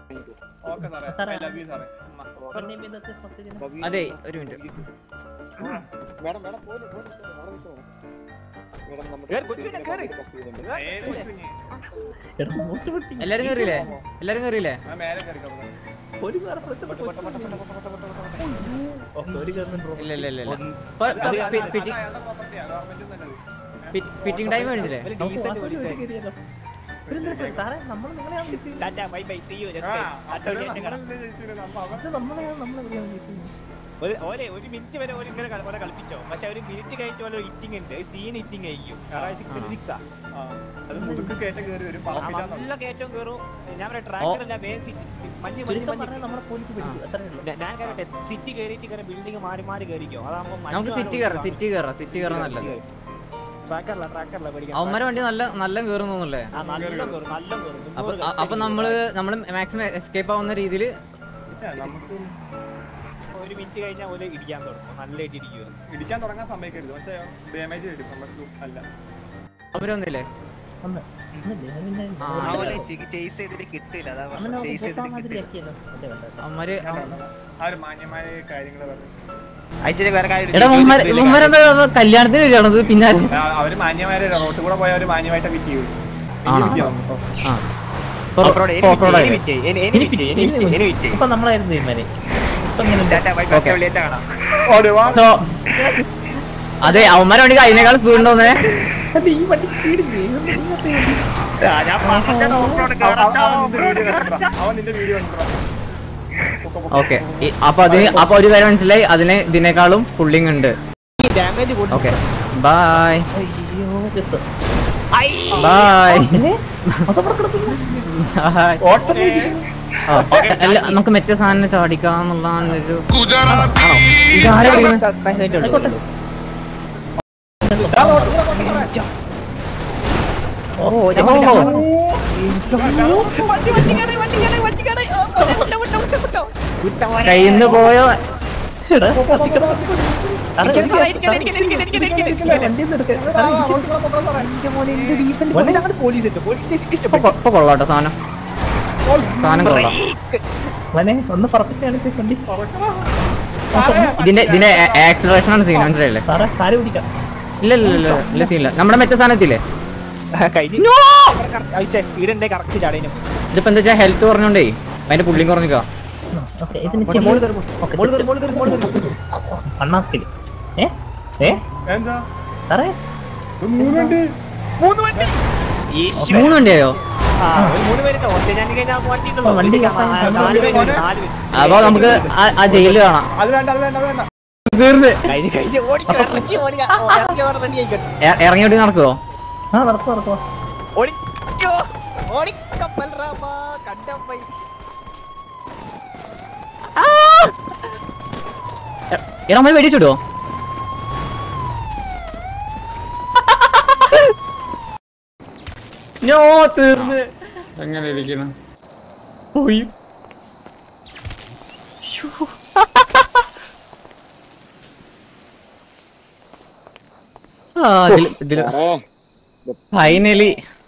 അതെ ഒരു മിനിറ്റ് എല്ലാരും കയറിയില്ലേ എല്ലാരും കയറിയില്ലേ ഇല്ല ഇല്ല ഇല്ല ഫിറ്റിംഗ് ടൈം കഴിഞ്ഞില്ലേ ഒരു മിനിറ്റ് വരെ ഇങ്ങനെ കളിപ്പിച്ചോ പക്ഷെ ഒരു മിനിറ്റ് കഴിഞ്ഞ പോലെ ഇറ്റിംഗ് ഉണ്ട് സീൻ ഇറ്റിംഗ് ആയിരിക്കും നല്ല കയറ്റം കയറും ഞാൻ ട്രാക്കറല്ല ഞാൻ കയറട്ടെ സിറ്റി കയറിയിട്ട് ബിൽഡിംഗ് മാറി മാറി കയറിക്കോ അതാകുമ്പോ സിറ്റി കയറാൻ നല്ലത് അവന്മാരെ വണ്ടി നല്ല കേറുന്നല്ലേ അപ്പൊ നമ്മള് മാക്സിമം എസ്കേപ്പ് ആവുന്ന രീതിയിൽ ഒരു മിനിറ്റ് കഴിഞ്ഞാൽ പോലെ ഇടിക്കാൻ തുടങ്ങും നല്ലതായിട്ട് ഇടിക്കാൻ തുടങ്ങാൻ സമയക്കരുത് പക്ഷേ ഡാമേജ് വരും നമുക്ക് അല്ല അവരൊന്നില്ലേ കല്യാണത്തിന് വരികയാണത് പിന്നെ അവര് മാന്യമാരെ റോട്ടിൽ കൂടെ പോയ മാന്യമായിട്ട് വിറ്റ് ചെയ്യും അതെ അവന്മാരെ വണ്ടി അതിനേക്കാൾ സ്പീഡ് ഉണ്ടോന്നേ ഓക്കെ അപ്പൊ ഒരു കാര്യം മനസ്സിലായി അതിന് ഇതിനേക്കാളും പുള്ളിങ് ഉണ്ട് ഓക്കെ ബൈ ബൈ അല്ല നമുക്ക് മറ്റേ സാധനം ചാടിക്കാന്നുള്ളൊരു കയ്യിന്ന് പോയോ കൊള്ളാട്ടോ സാധനം കൊള്ളാം ഇതിന്റെ ആക്സിലറേഷൻ ആണ് സീൻ മനസ്സിലായില്ലേ ഇല്ല ഇല്ല ഇല്ല ഇല്ല സീനില്ല നമ്മുടെ മറ്റേ സാധനത്തില്ലേ ഇതിപ്പോ എന്താ വെച്ചാ ഹെൽത്ത് കുറഞ്ഞോണ്ടേ അതിന്റെ പുള്ളിയും കുറഞ്ഞിക്കാ മൂന്ന് വണ്ടിയായോ അപ്പൊ നമുക്ക് ആ ജയിലിൽ കാണാം തീർന്ന് ഇറങ്ങിയോട്ടി നടക്കുവോ ഇറങ്ങി വെടിച്ചിടുവോ നോ തീർന്ന് എങ്ങനെ ഇരിക്കണം പോയി ഫൈനലി